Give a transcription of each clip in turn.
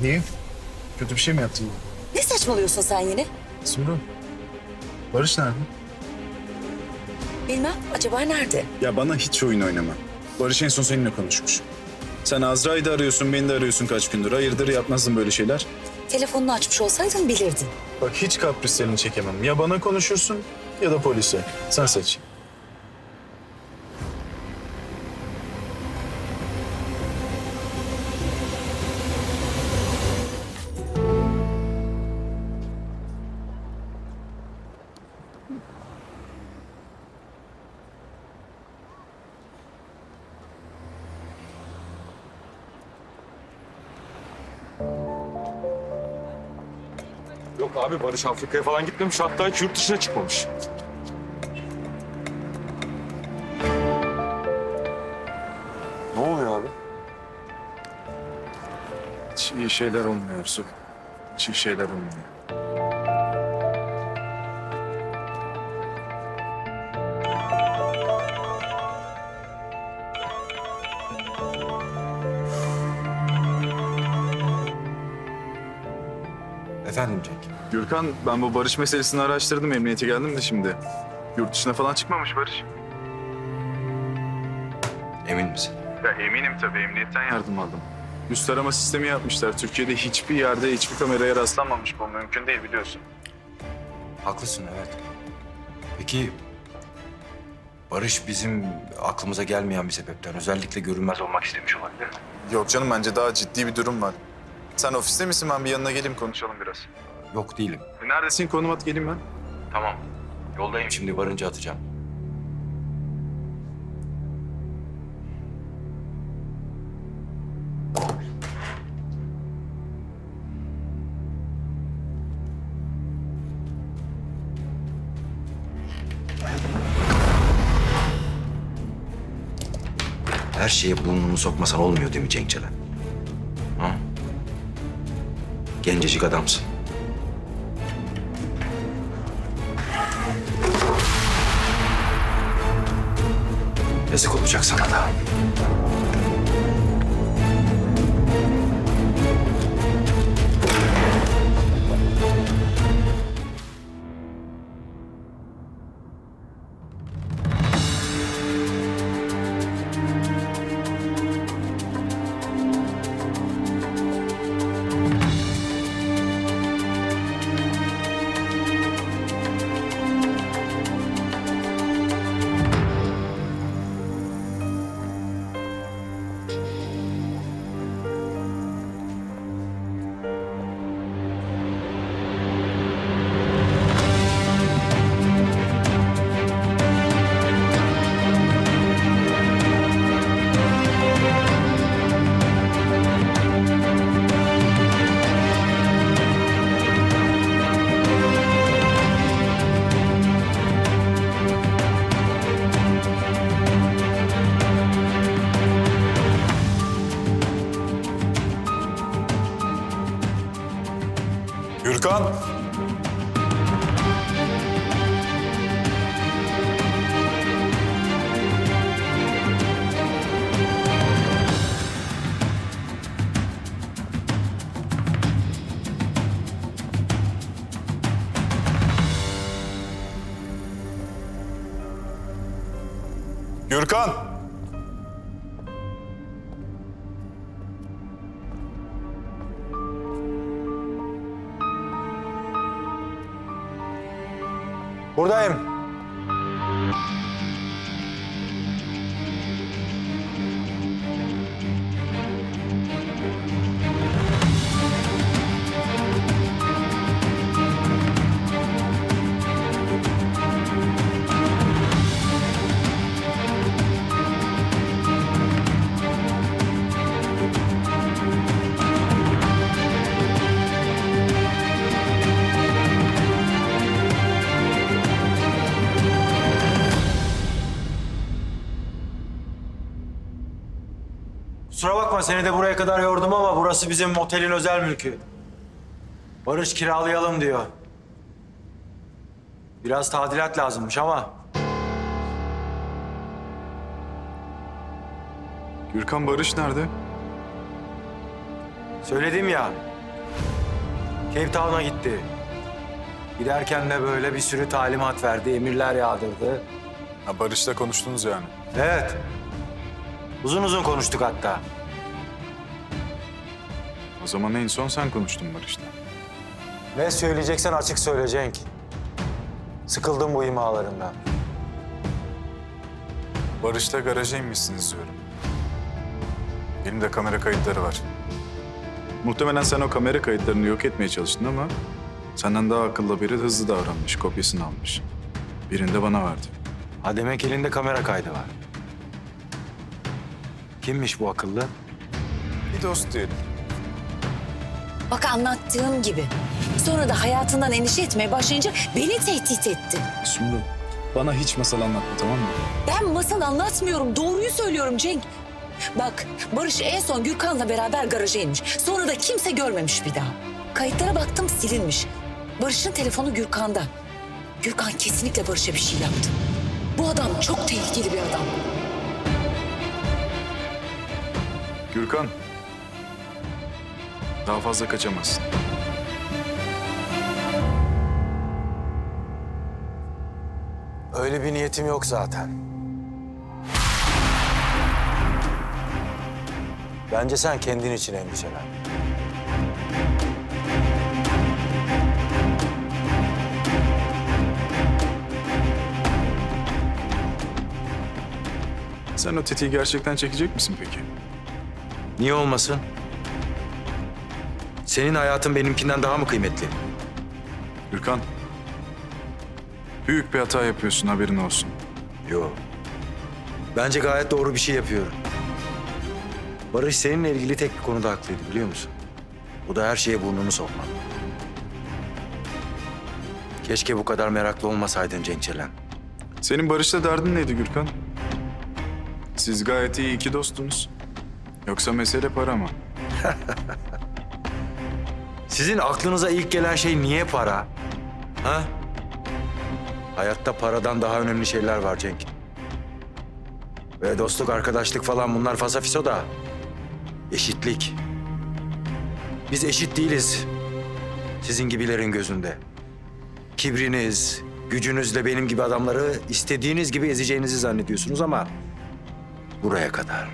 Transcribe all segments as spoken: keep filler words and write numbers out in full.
Niye? Kötü bir şey mi yaptın? Ne saçmalıyorsun sen yine? Sumru, Barış nerede? Bilmem. Acaba nerede? Ya bana hiç oyun oynama. Barış en son seninle konuşmuş. Sen Azra'yı da arıyorsun, beni de arıyorsun kaç gündür. Hayırdır yapmazdın böyle şeyler. Telefonunu açmış olsaydın bilirdin. Bak hiç kaprislerini çekemem. Ya bana konuşursun ya da polise. Sen seç. Yok abi Barış Afrika'ya falan gitmemiş. Hatta hiç yurt dışına çıkmamış. Ne oluyor abi? Hiç iyi şeyler olmuyor Ersu. Hiç iyi şeyler olmuyor. Efendim Cenk. Gürkan, ben bu Barış meselesini araştırdım. Emniyete geldim de şimdi. Yurt dışına falan çıkmamış Barış. Emin misin? Ya eminim tabii. Emniyetten yardım aldım. Üst arama sistemi yapmışlar. Türkiye'de hiçbir yerde hiçbir kameraya rastlanmamış. Bu mümkün değil biliyorsun. Haklısın evet. Peki Barış bizim aklımıza gelmeyen bir sebepten özellikle görünmez olmak istemiş olabilir mi? Yok canım, bence daha ciddi bir durum var. Sen ofiste misin? Ben bir yanına geleyim, konuşalım biraz. Yok değilim. E neredesin? Konum at, geleyim ben. Tamam. Yoldayım şimdi, varınca atacağım. Her şeye burnunu sokmasan olmuyor değil mi Cenk Celen? Ha? Gencecik adamsın. Yazık olacak sana da. Gürkan! Gürkan! Buradayım. Kusura bakma seni de buraya kadar yordum ama burası bizim otelin özel mülkü. Barış kiralayalım diyor. Biraz tadilat lazımmış ama. Gürkan, Barış nerede? Söyledim ya, Cape Town'a gitti. Giderken de böyle bir sürü talimat verdi, emirler yağdırdı. Ha, Barış'la konuştunuz yani. Evet. Uzun uzun konuştuk hatta. O zaman en son sen konuştun Barış'la. Ne söyleyeceksen açık söyle Cenk. Sıkıldım bu imalarından. Barış'la garaja inmişsiniz diyorum. Elimde kamera kayıtları var. Muhtemelen sen o kamera kayıtlarını yok etmeye çalıştın ama... ...senden daha akıllı biri hızlı davranmış, kopyasını almış. Birini de bana verdi. Ha demek elinde kamera kaydı var. Kimmiş bu akıllı? Bir dost diyelim. Bak anlattığım gibi. Sonra da hayatından endişe etmeye başlayınca beni tehdit etti. Sumru, bana hiç masal anlatma, tamam mı? Ben masal anlatmıyorum. Doğruyu söylüyorum Cenk. Bak Barış en son Gürkan'la beraber garaja inmiş. Sonra da kimse görmemiş bir daha. Kayıtlara baktım silinmiş. Barış'ın telefonu Gürkan'da. Gürkan kesinlikle Barış'a bir şey yaptı. Bu adam çok tehlikeli bir adam. Gürkan, daha fazla kaçamazsın. Öyle bir niyetim yok zaten. Bence sen kendin için endişelen. Sen o tetiği gerçekten çekecek misin peki? Niye olmasın? Senin hayatın benimkinden daha mı kıymetli? Gürkan, büyük bir hata yapıyorsun, haberin olsun. Yok. Bence gayet doğru bir şey yapıyorum. Barış seninle ilgili tek bir konuda haklıydı biliyor musun? Bu da her şeye burnunu sokmak. Keşke bu kadar meraklı olmasaydın Cenk Çelen. Senin Barış'la derdin neydi Gürkan? Siz gayet iyi iki dostunuz. Yoksa mesele para mı? Sizin aklınıza ilk gelen şey niye para? Ha? Hayatta paradan daha önemli şeyler var Cenk. Ve dostluk, arkadaşlık falan bunlar fasafiso da. Eşitlik. Biz eşit değiliz. Sizin gibilerin gözünde. Kibriniz, gücünüzle benim gibi adamları istediğiniz gibi ezeceğinizi zannediyorsunuz ama... buraya kadar.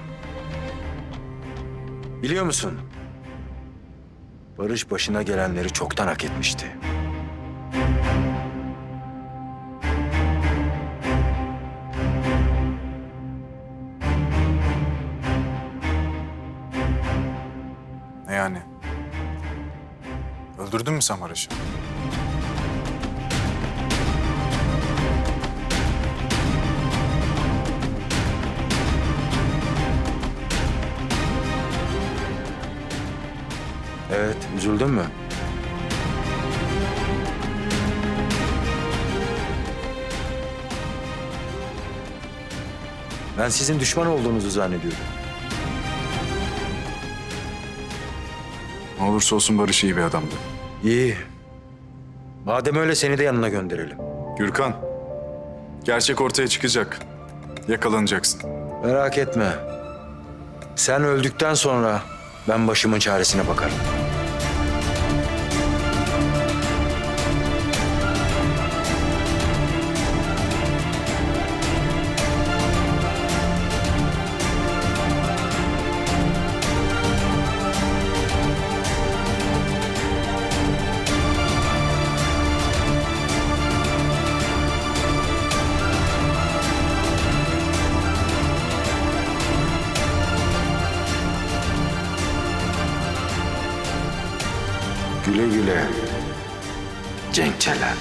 Biliyor musun? Barış başına gelenleri çoktan hak etmişti. Ne yani? Öldürdün mü sen Barış'ı? Evet, üzüldün mü? Ben sizin düşman olduğunuzu zannediyordum. Ne olursa olsun Barış iyi bir adamdı. İyi. Madem öyle seni de yanına gönderelim. Gürkan, gerçek ortaya çıkacak. Yakalanacaksın. Merak etme. Sen öldükten sonra ben başımın çaresine bakarım. Güle güle. Cenk Çelen.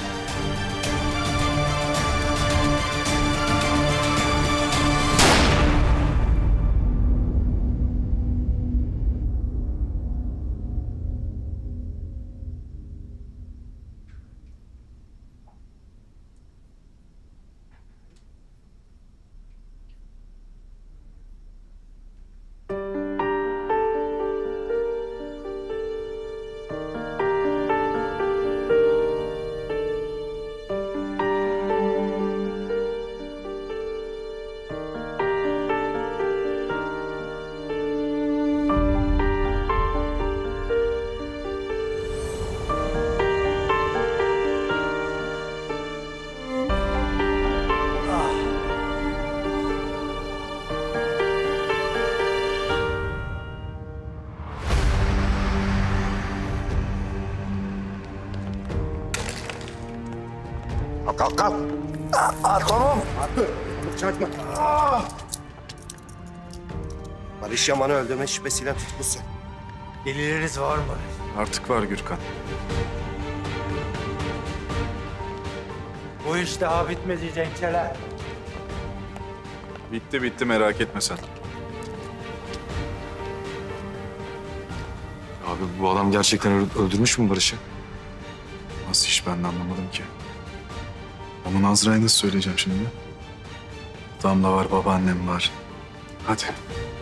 Kalk kalk kalk. Aa, aa, tamam. Dur. Çarpma. Aa! Barış Yaman'ı öldürme şüphesiyle tutuklusun. Delilleriniz var mı? Artık var Gürkan. Bu iş daha bitmedi Cenkçeler. Bitti bitti merak etme sen. Abi bu adam gerçekten öl- öldürmüş mü Barış'ı? Nasıl iş ben de anlamadım ki. Ama Nazra'ya nasıl söyleyeceğim şimdi? Damla var, babaannem var. Hadi.